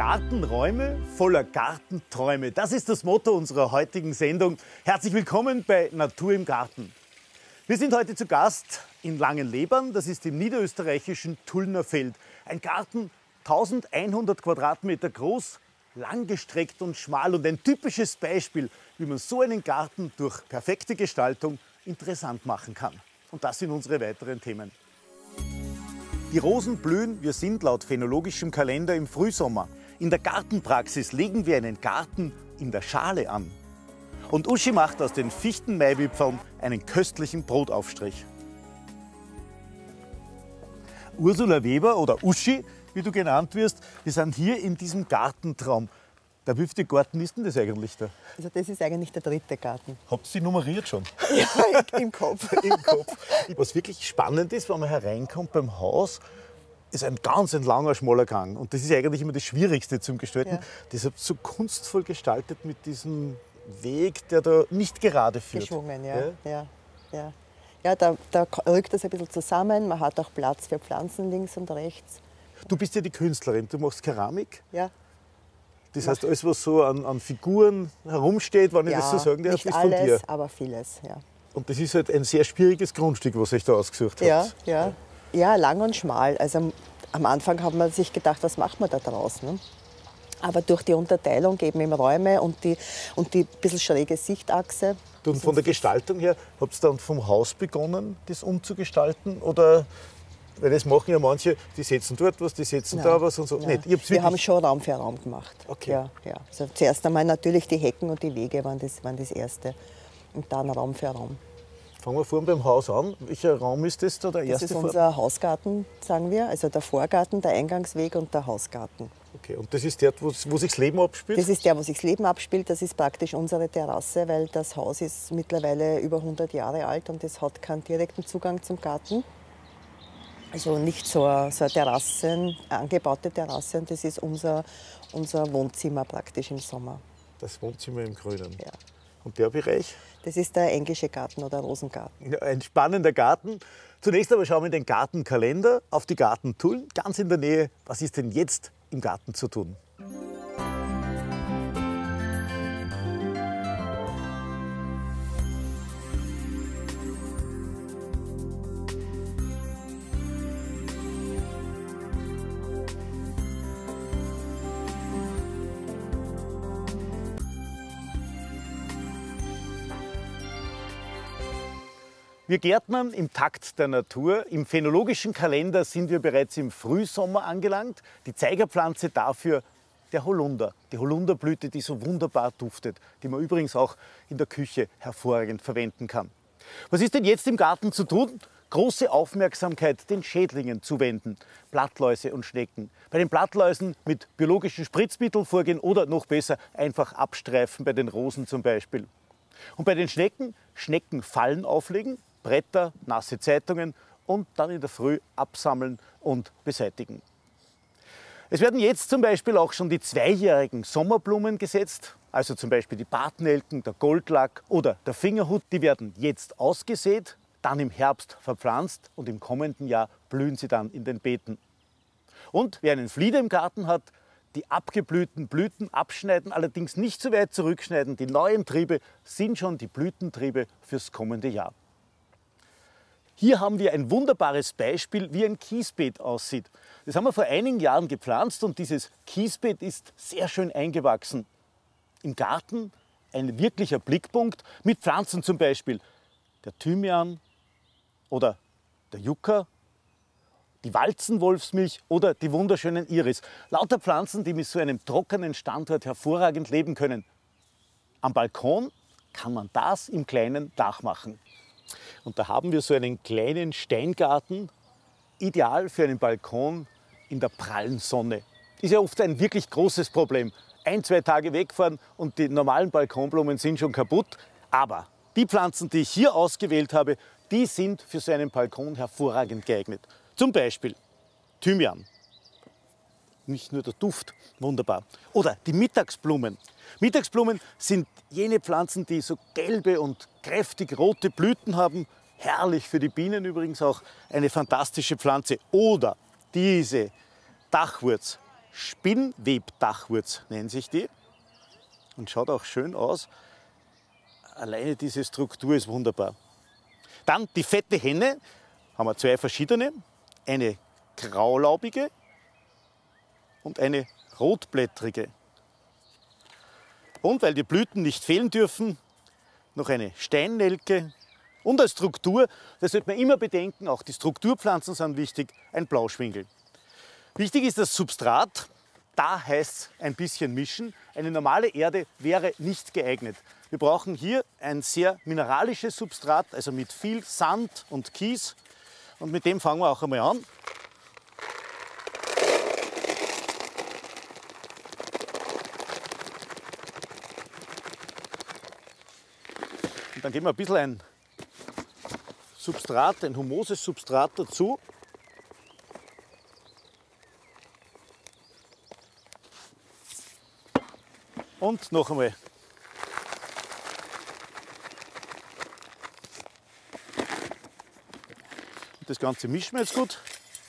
Gartenräume voller Gartenträume. Das ist das Motto unserer heutigen Sendung. Herzlich willkommen bei Natur im Garten. Wir sind heute zu Gast in Langenlebern. Das ist im niederösterreichischen Tullner Feld. Ein Garten 1100 Quadratmeter groß, langgestreckt und schmal und ein typisches Beispiel, wie man so einen Garten durch perfekte Gestaltung interessant machen kann. Und das sind unsere weiteren Themen. Die Rosen blühen, wir sind laut phänologischem Kalender im Frühsommer. In der Gartenpraxis legen wir einen Garten in der Schale an. Und Uschi macht aus den Fichtenmaibipfeln einen köstlichen Brotaufstrich. Ursula Weber oder Uschi, wie du genannt wirst, wir sind hier in diesem Gartentraum. Der wievielte Garten ist denn das eigentlich da? Also das ist eigentlich der dritte Garten. Habt ihr die nummeriert schon? Ja, im Kopf. Im Kopf. Was wirklich spannend ist, wenn man hereinkommt beim Haus, ist ein ganz langer, schmaler Gang. Und das ist eigentlich immer das Schwierigste zum Gestalten. Ja. Deshalb so kunstvoll gestaltet mit diesem Weg, der da nicht gerade führt. Geschwungen, ja. Ja, da rückt das ein bisschen zusammen. Man hat auch Platz für Pflanzen links und rechts. Du bist ja die Künstlerin, du machst Keramik. Ja. Das heißt, alles, was so an Figuren herumsteht, wenn ich das so sagen darf, nicht ist von dir. alles, aber vieles, ja. Und das ist halt ein sehr schwieriges Grundstück, was ihr da ausgesucht habt. Ja, lang und schmal. Also am Anfang hat man sich gedacht, was macht man da draußen? Ne? Aber durch die Unterteilung eben im Räume und die bisschen schräge Sichtachse. Und von der Gestaltung her, habt ihr dann vom Haus begonnen, das umzugestalten? Oder, weil das machen ja manche, die setzen dort was, die setzen da was und so. Nein. Nicht. Wir haben schon Raum für Raum gemacht. Okay. Ja. Also zuerst einmal natürlich die Hecken und die Wege waren das Erste. Und dann Raum für Raum. Fangen wir vorne beim Haus an. Welcher Raum ist das da, der erste? Das ist unser Hausgarten, sagen wir. Also der Vorgarten, der Eingangsweg und der Hausgarten. Okay, und das ist der, wo sich das Leben abspielt? Das ist der, wo sich das Leben abspielt. Das ist praktisch unsere Terrasse, weil das Haus ist mittlerweile über 100 Jahre alt und es hat keinen direkten Zugang zum Garten. Also nicht so eine angebaute Terrasse. Und das ist unser Wohnzimmer praktisch im Sommer. Das Wohnzimmer im Grünen. Ja. Und der Bereich? Das ist der englische Garten oder Rosengarten. Ja, ein spannender Garten. Zunächst aber schauen wir in den Gartenkalender auf die Gartentullen, ganz in der Nähe. Was ist denn jetzt im Garten zu tun? Wir Gärtnern im Takt der Natur. Im phänologischen Kalender sind wir bereits im Frühsommer angelangt. Die Zeigerpflanze dafür der Holunder. Die Holunderblüte, die so wunderbar duftet, die man übrigens auch in der Küche hervorragend verwenden kann. Was ist denn jetzt im Garten zu tun? Große Aufmerksamkeit den Schädlingen zuwenden. Blattläuse und Schnecken. Bei den Blattläusen mit biologischen Spritzmitteln vorgehen oder noch besser einfach abstreifen, bei den Rosen zum Beispiel. Und bei den Schnecken Schneckenfallen auflegen, Bretter, nasse Zeitungen und dann in der Früh absammeln und beseitigen. Es werden jetzt zum Beispiel auch schon die zweijährigen Sommerblumen gesetzt, also zum Beispiel die Bartnelken, der Goldlack oder der Fingerhut. Die werden jetzt ausgesät, dann im Herbst verpflanzt und im kommenden Jahr blühen sie dann in den Beeten. Und wer einen Flieder im Garten hat, die abgeblühten Blüten abschneiden, allerdings nicht zu weit zurückschneiden. Die neuen Triebe sind schon die Blütentriebe fürs kommende Jahr. Hier haben wir ein wunderbares Beispiel, wie ein Kiesbeet aussieht. Das haben wir vor einigen Jahren gepflanzt und dieses Kiesbeet ist sehr schön eingewachsen. Im Garten ein wirklicher Blickpunkt mit Pflanzen zum Beispiel der Thymian oder der Yucca, die Walzenwolfsmilch oder die wunderschönen Iris. Lauter Pflanzen, die mit so einem trockenen Standort hervorragend leben können. Am Balkon kann man das im kleinen Dach machen. Und da haben wir so einen kleinen Steingarten, ideal für einen Balkon in der prallen Sonne. Ist ja oft ein wirklich großes Problem. 1-2 Tage wegfahren und die normalen Balkonblumen sind schon kaputt. Aber die Pflanzen, die ich hier ausgewählt habe, die sind für so einen Balkon hervorragend geeignet. Zum Beispiel Thymian. Nicht nur der Duft, wunderbar. Oder die Mittagsblumen. Mittagsblumen sind jene Pflanzen, die so gelbe und kräftig rote Blüten haben. Herrlich für die Bienen übrigens auch eine fantastische Pflanze. Oder diese Dachwurz, Spinnwebdachwurz nennen sich die. Und schaut auch schön aus. Alleine diese Struktur ist wunderbar. Dann die fette Henne, haben wir zwei verschiedene. Eine graulaubige und eine rotblättrige. Und weil die Blüten nicht fehlen dürfen, noch eine Steinnelke. Und als Struktur, das sollte man immer bedenken, auch die Strukturpflanzen sind wichtig, ein Blauschwingel. Wichtig ist das Substrat, da heißt es ein bisschen mischen. Eine normale Erde wäre nicht geeignet. Wir brauchen hier ein sehr mineralisches Substrat, also mit viel Sand und Kies. Und mit dem fangen wir auch einmal an. Und dann geben wir ein bisschen ein Substrat, ein humoses Substrat dazu. Und noch einmal. Das Ganze mischen wir jetzt gut.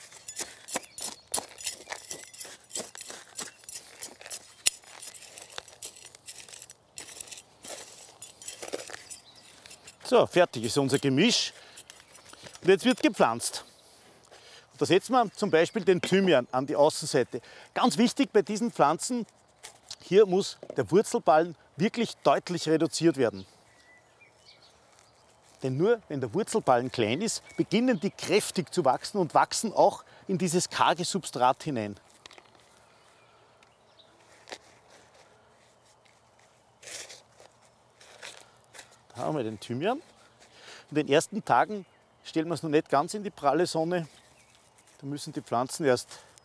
So, fertig ist unser Gemisch. Und jetzt wird gepflanzt. Da setzen wir zum Beispiel den Thymian an die Außenseite. Ganz wichtig bei diesen Pflanzen, hier muss der Wurzelballen wirklich deutlich reduziert werden. Denn nur wenn der Wurzelballen klein ist, beginnen die kräftig zu wachsen und wachsen auch in dieses karge Substrat hinein. Da haben wir den Thymian. In den ersten Tagen stellen wir es noch nicht ganz in die pralle Sonne. Da müssen die Pflanzen erst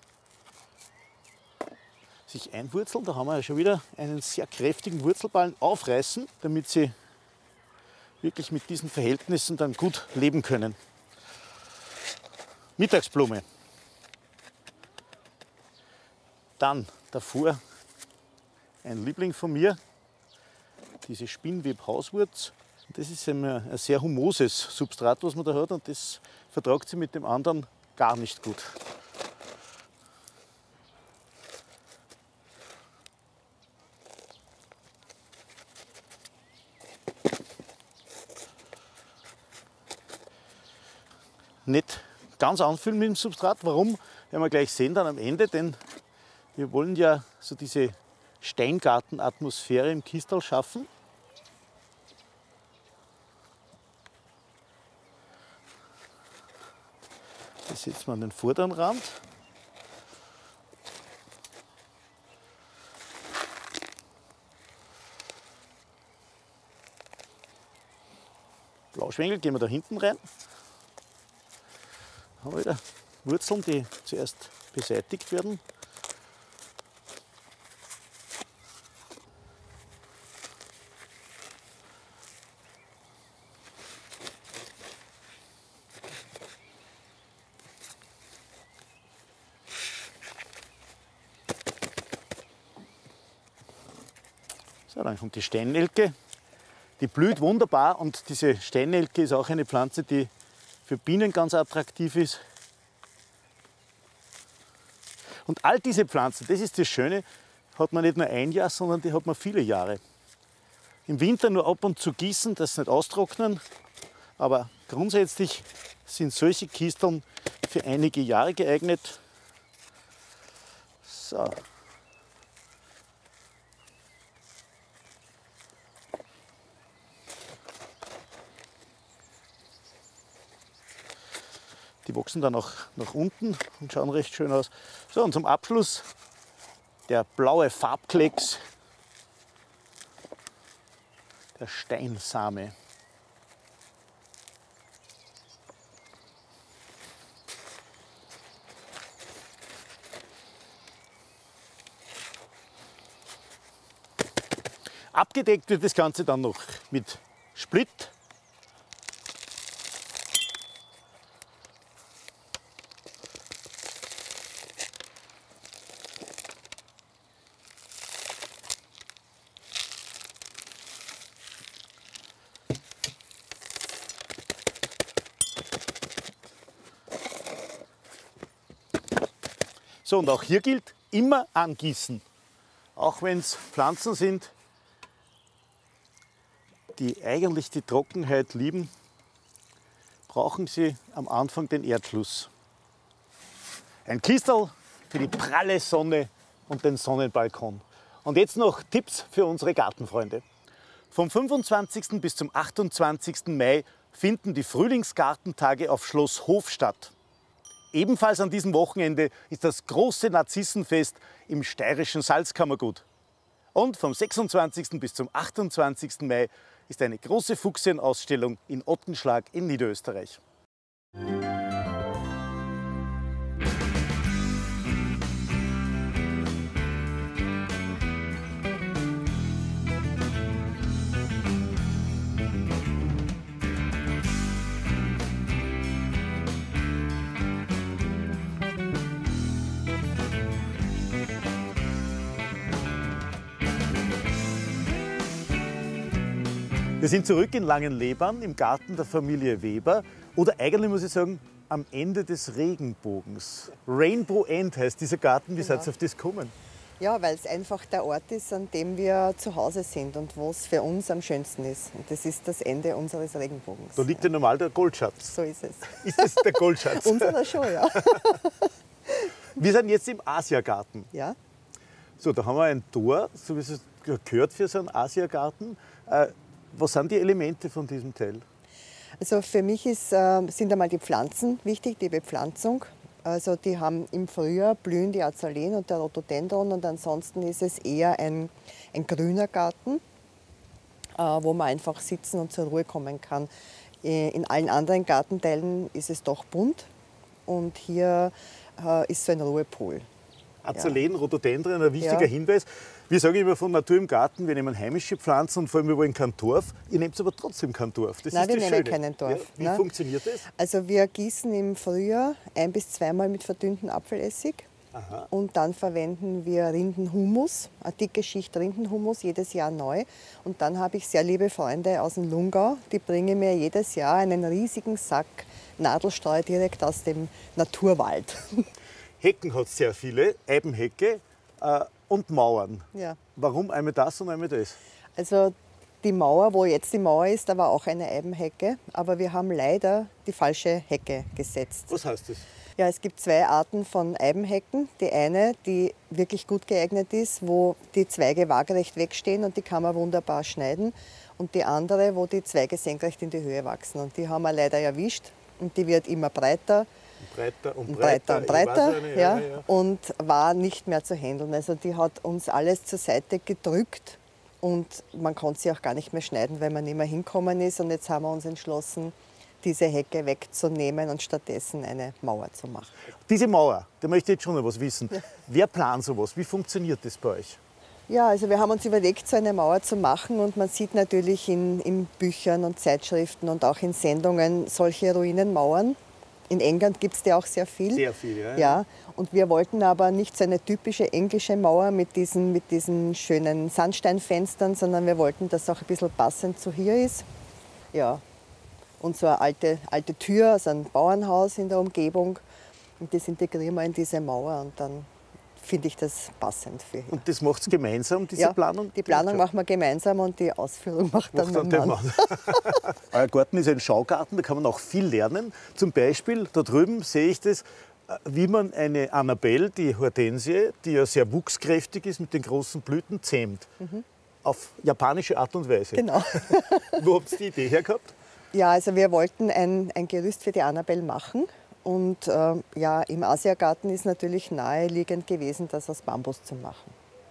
sich einwurzeln. Da haben wir ja schon wieder einen sehr kräftigen Wurzelballen aufreißen, damit sie wirklich mit diesen Verhältnissen dann gut leben können. Mittagsblume. Dann davor ein Liebling von mir, diese Spinnwebhauswurz. Das ist ein sehr humoses Substrat, was man da hat, und das vertragt sich mit dem anderen gar nicht gut. Nicht ganz anfüllen mit dem Substrat. Warum? Werden wir gleich sehen dann am Ende, denn wir wollen ja so diese Steingartenatmosphäre im Kistal schaffen. Das setzen wir an den vorderen Rand. Blauschwengel gehen wir da hinten rein. Haben wir wieder Wurzeln, die zuerst beseitigt werden. So, dann kommt die Steinnelke. Die blüht wunderbar, und diese Steinnelke ist auch eine Pflanze, die für Bienen ganz attraktiv ist. Und all diese Pflanzen, das ist das Schöne, hat man nicht nur ein Jahr, sondern die hat man viele Jahre. Im Winter nur ab und zu gießen, dass sie nicht austrocknen, aber grundsätzlich sind solche Kisteln für einige Jahre geeignet. So. Die wachsen dann auch nach unten und schauen recht schön aus. So, und zum Abschluss der blaue Farbklecks, der Steinsame. Abgedeckt wird das Ganze dann noch mit Split. So, und auch hier gilt, immer angießen. Auch wenn es Pflanzen sind, die eigentlich die Trockenheit lieben, brauchen sie am Anfang den Erdschluss. Ein Kistel für die pralle Sonne und den Sonnenbalkon. Und jetzt noch Tipps für unsere Gartenfreunde. Vom 25. bis zum 28. Mai finden die Frühlingsgartentage auf Schloss Hof statt. Ebenfalls an diesem Wochenende ist das große Narzissenfest im steirischen Salzkammergut. Und vom 26. bis zum 28. Mai ist eine große Fuchsienausstellung in Ottenschlag in Niederösterreich. Wir sind zurück in Langenlebern im Garten der Familie Weber oder eigentlich muss ich sagen, am Ende des Regenbogens. Rainbow End heißt dieser Garten. Wie seid ihr auf das gekommen? Ja, weil es einfach der Ort ist, an dem wir zu Hause sind und wo es für uns am schönsten ist. Und das ist das Ende unseres Regenbogens. Da liegt ja normal der Goldschatz. So ist es. Ist das der Goldschatz? Unserer schon, ja. Wir sind jetzt im Asiagarten. Ja. So, da haben wir ein Tor, so wie es gehört für so einen Asiagarten. Was sind die Elemente von diesem Teil? Also für mich sind einmal die Pflanzen wichtig, die Bepflanzung. Also die haben im Frühjahr blühen die Azaleen und der Rhododendron und ansonsten ist es eher ein grüner Garten, wo man einfach sitzen und zur Ruhe kommen kann. In allen anderen Gartenteilen ist es doch bunt und hier ist so ein Ruhepol. Azaleen, ja. Rhododendron, ein wichtiger Ja. Hinweis. Wir sagen immer von Natur im Garten, wir nehmen heimische Pflanzen und vor allem wir wollen kein Torf. Ihr nehmt aber trotzdem kein Torf. Das Nein, ist wir das nehmen Schöne. keinen Torf. Ja, wie Nein. funktioniert das? Also wir gießen im Frühjahr 1- bis 2-mal mit verdünnten Apfelessig. Aha. Und dann verwenden wir Rindenhumus, eine dicke Schicht Rindenhumus, jedes Jahr neu. Und dann habe ich sehr liebe Freunde aus dem Lungau, die bringen mir jedes Jahr einen riesigen Sack Nadelstreu direkt aus dem Naturwald. Hecken hat es sehr viele, Eibenhecke und Mauern. Ja. Warum einmal das und einmal das? Also die Mauer, wo jetzt die Mauer ist, da war auch eine Eibenhecke, aber wir haben leider die falsche Hecke gesetzt. Was heißt das? Ja, es gibt 2 Arten von Eibenhecken. Die eine, die wirklich gut geeignet ist, wo die Zweige waagerecht wegstehen und die kann man wunderbar schneiden. Und die andere, wo die Zweige senkrecht in die Höhe wachsen. Und die haben wir leider erwischt und die wird immer breiter. Breiter und Breiter und breiter, Ich weiß eine, ja, ja. und war nicht mehr zu handeln. Also die hat uns alles zur Seite gedrückt und man konnte sie auch gar nicht mehr schneiden, weil man nicht mehr hinkommen ist. Und jetzt haben wir uns entschlossen, diese Hecke wegzunehmen und stattdessen eine Mauer zu machen. Diese Mauer, da möchte ich jetzt schon noch was wissen. Ja. Wer plant sowas? Wie funktioniert das bei euch? Ja, also wir haben uns überlegt, so eine Mauer zu machen und man sieht natürlich in Büchern und Zeitschriften und auch in Sendungen solche Ruinenmauern. In England gibt es die auch sehr viel. Sehr viel, ja. Ja, und wir wollten aber nicht so eine typische englische Mauer mit diesen schönen Sandsteinfenstern, sondern wir wollten, dass es auch ein bisschen passend zu hier ist. Ja, und so eine alte Tür, also ein Bauernhaus in der Umgebung. Und das integrieren wir in diese Mauer und dann finde ich das passend für hier. Und das macht ihr gemeinsam, diese Planung? Die Planung machen wir gemeinsam und die Ausführung macht dann mein Mann. Euer Garten ist ein Schaugarten, da kann man auch viel lernen. Zum Beispiel, da drüben sehe ich das, wie man eine Annabelle, die Hortensie, die ja sehr wuchskräftig ist mit den großen Blüten, zähmt. Auf japanische Art und Weise. Genau. Wo habt ihr die Idee her gehabt? Ja, also wir wollten ein Gerüst für die Annabelle machen. Und ja, im Asiagarten ist natürlich naheliegend gewesen, das aus Bambus zu machen.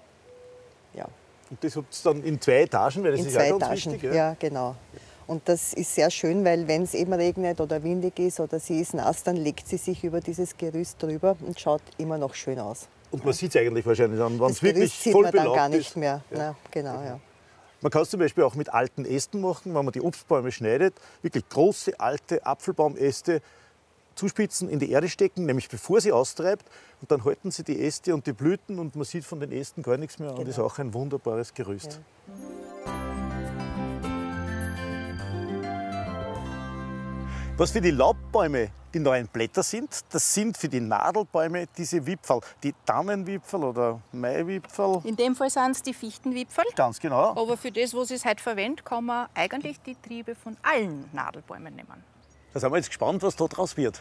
Ja. Und das habt ihr dann in 2 Etagen, weil das In ist 2 auch ganz Etagen, wichtig. ja, genau. Und das ist sehr schön, weil wenn es eben regnet oder windig ist oder sie ist nass, dann legt sie sich über dieses Gerüst drüber und schaut immer noch schön aus. Und man sieht es eigentlich wahrscheinlich dann, wenn Das es wirklich Gerüst sieht voll man dann belaubt gar nicht ist. mehr. Ja. Na, genau, ja. Man kann es zum Beispiel auch mit alten Ästen machen, wenn man die Obstbäume schneidet. Wirklich große, alte Apfelbaumäste zuspitzen, in die Erde stecken, nämlich bevor sie austreibt. Und dann halten sie die Äste und die Blüten und man sieht von den Ästen gar nichts mehr. Und das ist auch ein wunderbares Gerüst. Ja. Was für die Laubbäume die neuen Blätter sind. Das sind für die Nadelbäume diese Wipferl, die Tannenwipferl oder Maiwipferl. In dem Fall sind es die Fichtenwipferl. Ganz genau. Aber für das, was ich heute verwende, kann man eigentlich die Triebe von allen Nadelbäumen nehmen. Da sind wir jetzt gespannt, was da draus wird.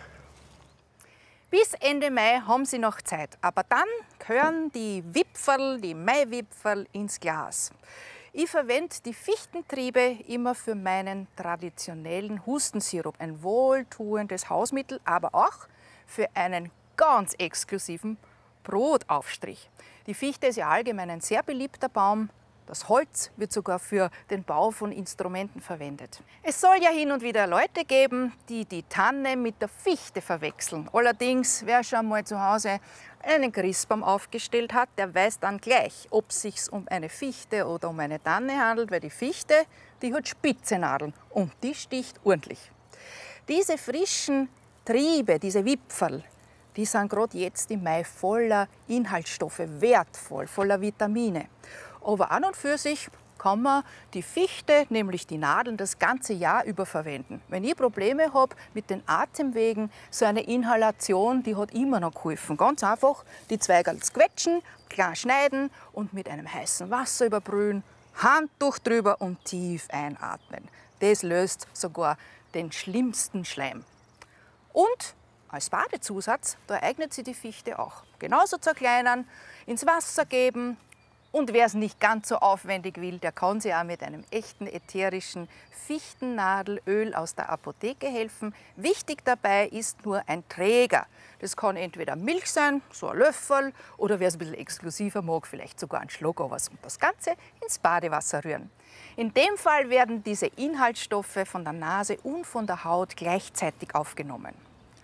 Bis Ende Mai haben Sie noch Zeit, aber dann gehören die Wipferl, die Maiwipferl ins Glas. Ich verwende die Fichtentriebe immer für meinen traditionellen Hustensirup, ein wohltuendes Hausmittel, aber auch für einen ganz exklusiven Brotaufstrich. Die Fichte ist ja allgemein ein sehr beliebter Baum. Das Holz wird sogar für den Bau von Instrumenten verwendet. Es soll ja hin und wieder Leute geben, die die Tanne mit der Fichte verwechseln. Allerdings, wer schon mal zu Hause einen Christbaum aufgestellt hat, der weiß dann gleich, ob es sich um eine Fichte oder um eine Tanne handelt, weil die Fichte, die hat spitze Nadeln und die sticht ordentlich. Diese frischen Triebe, diese Wipferl, die sind gerade jetzt im Mai voller Inhaltsstoffe, wertvoll, voller Vitamine. Aber an und für sich kann man die Fichte, nämlich die Nadeln, das ganze Jahr über verwenden. Wenn ich Probleme habe mit den Atemwegen, so eine Inhalation, die hat immer noch geholfen. Ganz einfach die Zweige quetschen, klein schneiden und mit einem heißen Wasser überbrühen, Handtuch drüber und tief einatmen. Das löst sogar den schlimmsten Schleim. Und als Badezusatz, da eignet sich die Fichte auch. Genauso zerkleinern, ins Wasser geben. Und wer es nicht ganz so aufwendig will, der kann sich auch mit einem echten ätherischen Fichtennadelöl aus der Apotheke helfen. Wichtig dabei ist nur ein Träger. Das kann entweder Milch sein, so ein Löffel, oder wer es ein bisschen exklusiver mag, vielleicht sogar ein Schluck, aber und das Ganze ins Badewasser rühren. In dem Fall werden diese Inhaltsstoffe von der Nase und von der Haut gleichzeitig aufgenommen.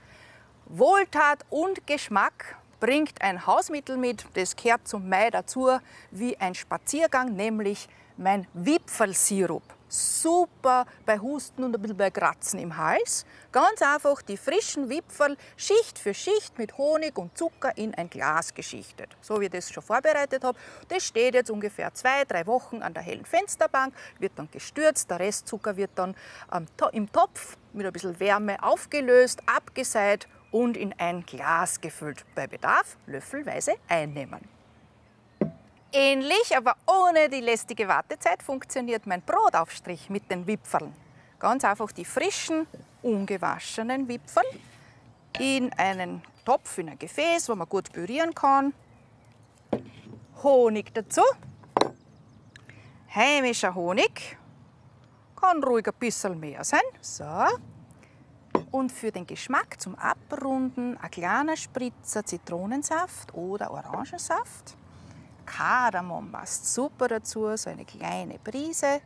Wohltat und Geschmack bringt ein Hausmittel mit, das gehört zum Mai dazu, wie ein Spaziergang, nämlich mein Wipfelsirup. Super bei Husten und ein bisschen bei Kratzen im Hals. Ganz einfach die frischen Wipferl Schicht für Schicht mit Honig und Zucker in ein Glas geschichtet. So wie ich das schon vorbereitet habe. Das steht jetzt ungefähr 2-3 Wochen an der hellen Fensterbank, wird dann gestürzt, der Restzucker wird dann im Topf mit ein bisschen Wärme aufgelöst, abgeseit und in ein Glas gefüllt. Bei Bedarf löffelweise einnehmen. Ähnlich, aber ohne die lästige Wartezeit funktioniert mein Brotaufstrich mit den Wipfeln. Ganz einfach die frischen, ungewaschenen Wipfel in einen Topf, in ein Gefäß, wo man gut pürieren kann. Honig dazu. Heimischer Honig. Kann ruhig ein bisschen mehr sein. So. Und für den Geschmack zum Abrunden ein kleiner Spritzer Zitronensaft oder Orangensaft. Kardamom passt super dazu, so eine kleine Prise.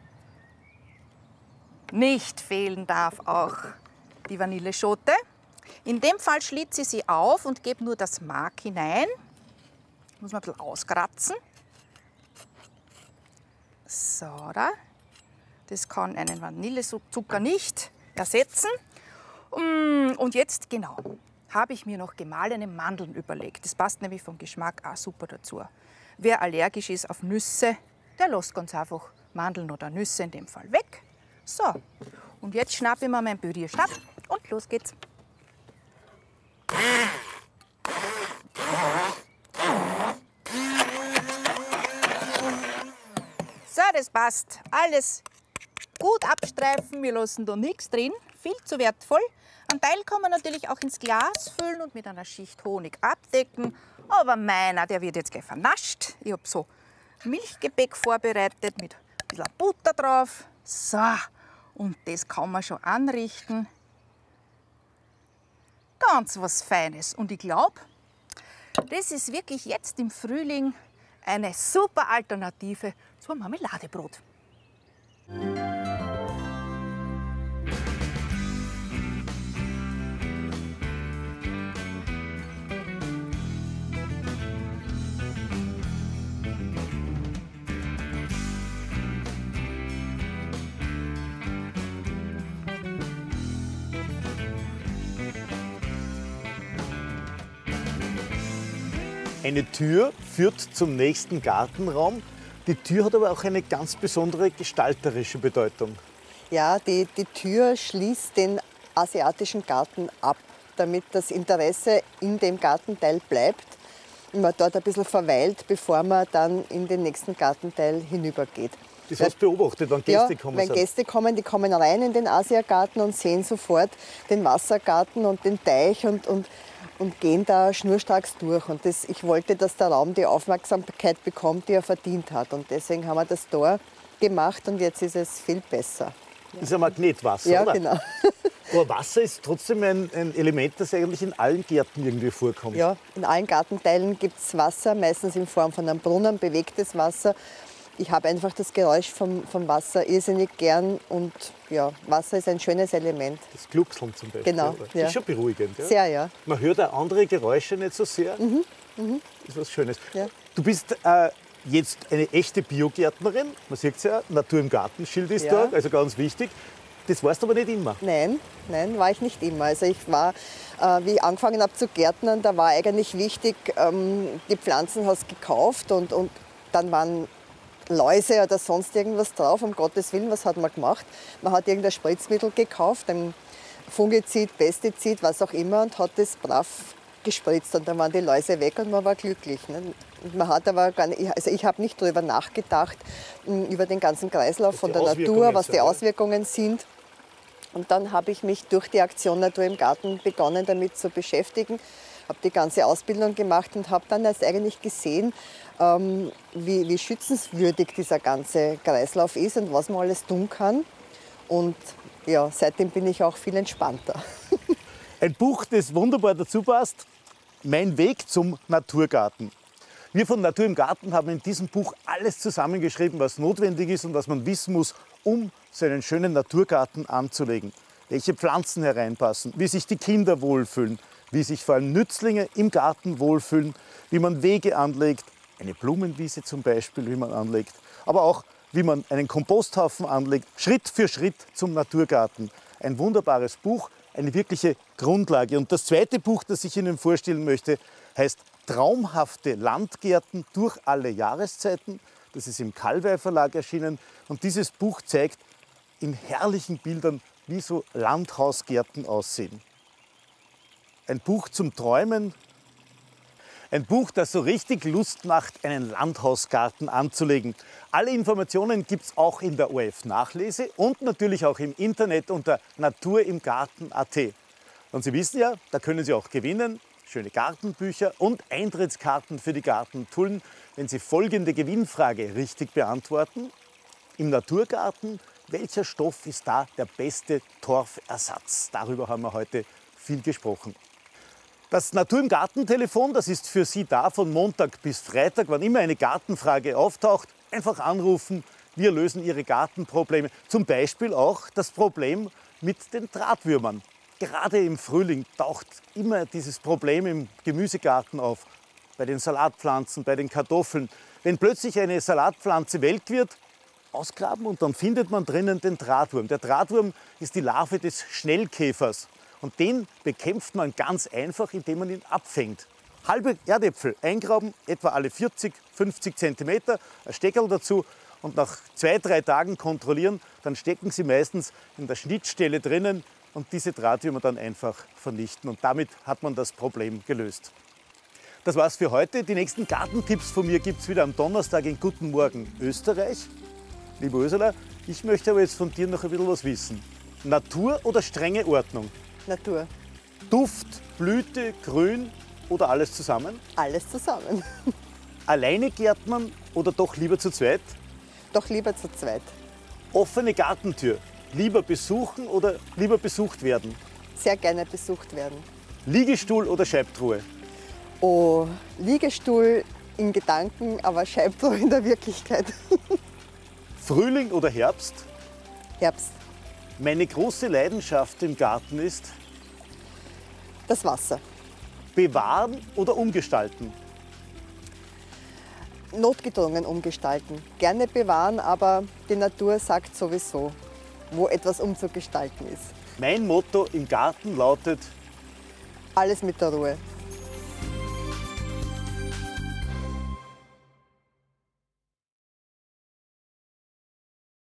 Nicht fehlen darf auch die Vanilleschote. In dem Fall schlitze ich sie auf und gebe nur das Mark hinein. Muss man ein bisschen auskratzen. So, da. Das kann einen Vanillezucker nicht ersetzen. Und jetzt, genau, habe ich mir noch gemahlene Mandeln überlegt. Das passt nämlich vom Geschmack auch super dazu. Wer allergisch ist auf Nüsse, der lässt ganz einfach Mandeln oder Nüsse in dem Fall weg. So, und jetzt schnappe ich mir meinen Pürierstab und los geht's. So, das passt. Alles gut abstreifen, wir lassen da nichts drin, viel zu wertvoll. Ein Teil kann man natürlich auch ins Glas füllen und mit einer Schicht Honig abdecken. Aber meiner, der wird jetzt gleich vernascht. Ich habe so Milchgebäck vorbereitet mit ein bisschen Butter drauf. So, und das kann man schon anrichten. Ganz was Feines. Und ich glaube, das ist wirklich jetzt im Frühling eine super Alternative zum Marmeladebrot. Eine Tür führt zum nächsten Gartenraum. Die Tür hat aber auch eine ganz besondere gestalterische Bedeutung. Ja, die Tür schließt den asiatischen Garten ab. damit das Interesse in dem Gartenteil bleibt und man dort ein bisschen verweilt, bevor man dann in den nächsten Gartenteil hinübergeht. Das hast du beobachtet, wenn Gäste kommen? Wenn Gäste kommen, die kommen rein in den Asiagarten und sehen sofort den Wassergarten und den Teich und gehen da schnurstracks durch. Und ich wollte, dass der Raum die Aufmerksamkeit bekommt, die er verdient hat. Und deswegen haben wir das Tor gemacht und jetzt ist es viel besser. Das ist ein Magnetwasser, ja, oder? Genau. Aber Wasser ist trotzdem ein Element, das eigentlich in allen Gärten irgendwie vorkommt. Ja, in allen Gartenteilen gibt es Wasser, meistens in Form von einem Brunnen, bewegtes Wasser. Ich habe einfach das Geräusch vom Wasser irrsinnig gern und ja, Wasser ist ein schönes Element. Das Gluckseln zum Beispiel. Genau, Das ja. ist schon beruhigend. Ja? Sehr, ja. Man hört auch andere Geräusche nicht so sehr. Das ist was Schönes. Ja. Du bist jetzt eine echte Biogärtnerin. Man sieht es ja, Natur im Garten-Schild ist Ja. da, also ganz wichtig. Das warst du aber nicht immer. Nein, war ich nicht immer. Also ich war, wie ich angefangen habe zu gärtnern, da war eigentlich wichtig, die Pflanzen hast gekauft und dann waren Läuse oder sonst irgendwas drauf, um Gottes Willen, was hat man gemacht? Man hat irgendein Spritzmittel gekauft, ein Fungizid, Pestizid, was auch immer und hat das brav gespritzt und dann waren die Läuse weg und man war glücklich. Ne? Und man hat aber gar nicht, also ich habe nicht darüber nachgedacht, über den ganzen Kreislauf von der Natur, was die Auswirkungen sind. Und dann habe ich mich durch die Aktion Natur im Garten begonnen, damit zu beschäftigen, habe die ganze Ausbildung gemacht und habe dann erst eigentlich gesehen, wie schützenswürdig dieser ganze Kreislauf ist und was man alles tun kann. Und ja, seitdem bin ich auch viel entspannter. Ein Buch, das wunderbar dazu passt, Mein Weg zum Naturgarten. Wir von Natur im Garten haben in diesem Buch alles zusammengeschrieben, was notwendig ist und was man wissen muss, um so einen schönen Naturgarten anzulegen. Welche Pflanzen hereinpassen, wie sich die Kinder wohlfühlen, wie sich vor allem Nützlinge im Garten wohlfühlen, wie man Wege anlegt, eine Blumenwiese zum Beispiel, wie man anlegt, aber auch wie man einen Komposthaufen anlegt, Schritt für Schritt zum Naturgarten. Ein wunderbares Buch, eine wirkliche Grundlage. Und das zweite Buch, das ich Ihnen vorstellen möchte, heißt Traumhafte Landgärten durch alle Jahreszeiten. Das ist im Kallweih Verlag erschienen. Und dieses Buch zeigt in herrlichen Bildern, wie so Landhausgärten aussehen. Ein Buch zum Träumen. Ein Buch, das so richtig Lust macht, einen Landhausgarten anzulegen. Alle Informationen gibt es auch in der ORF-Nachlese und natürlich auch im Internet unter naturimgarten.at. Und Sie wissen ja, da können Sie auch gewinnen, schöne Gartenbücher und Eintrittskarten für die Gartentouren, wenn Sie folgende Gewinnfrage richtig beantworten. Im Naturgarten, welcher Stoff ist da der beste Torfersatz? Darüber haben wir heute viel gesprochen. Das Natur im Garten-Telefon, das ist für Sie da von Montag bis Freitag, wann immer eine Gartenfrage auftaucht. Einfach anrufen, wir lösen Ihre Gartenprobleme. Zum Beispiel auch das Problem mit den Drahtwürmern. Gerade im Frühling taucht immer dieses Problem im Gemüsegarten auf. Bei den Salatpflanzen, bei den Kartoffeln. Wenn plötzlich eine Salatpflanze welk wird, ausgraben und dann findet man drinnen den Drahtwurm. Der Drahtwurm ist die Larve des Schnellkäfers. Und den bekämpft man ganz einfach, indem man ihn abfängt. Halbe Erdäpfel eingraben, etwa alle 40, 50 cm, ein Steckerl dazu und nach 2-3 Tagen kontrollieren, dann stecken sie meistens in der Schnittstelle drinnen und diese Drahtwürmer dann einfach vernichten. Und damit hat man das Problem gelöst. Das war's für heute. Die nächsten Gartentipps von mir gibt es wieder am Donnerstag in Guten Morgen Österreich. Liebe Ursula, ich möchte aber jetzt von dir noch ein bisschen was wissen. Natur oder strenge Ordnung? Natur. Duft, Blüte, Grün oder alles zusammen? Alles zusammen. Alleine gärtnern oder doch lieber zu zweit? Doch lieber zu zweit. Offene Gartentür, lieber besuchen oder lieber besucht werden? Sehr gerne besucht werden. Liegestuhl oder Scheibtruhe? Oh, Liegestuhl in Gedanken, aber Scheibtruhe in der Wirklichkeit. Frühling oder Herbst? Herbst. Meine große Leidenschaft im Garten ist Das Wasser. bewahren oder umgestalten? Notgedrungen umgestalten. Gerne bewahren, aber die Natur sagt sowieso, wo etwas umzugestalten ist. Mein Motto im Garten lautet: Alles mit der Ruhe.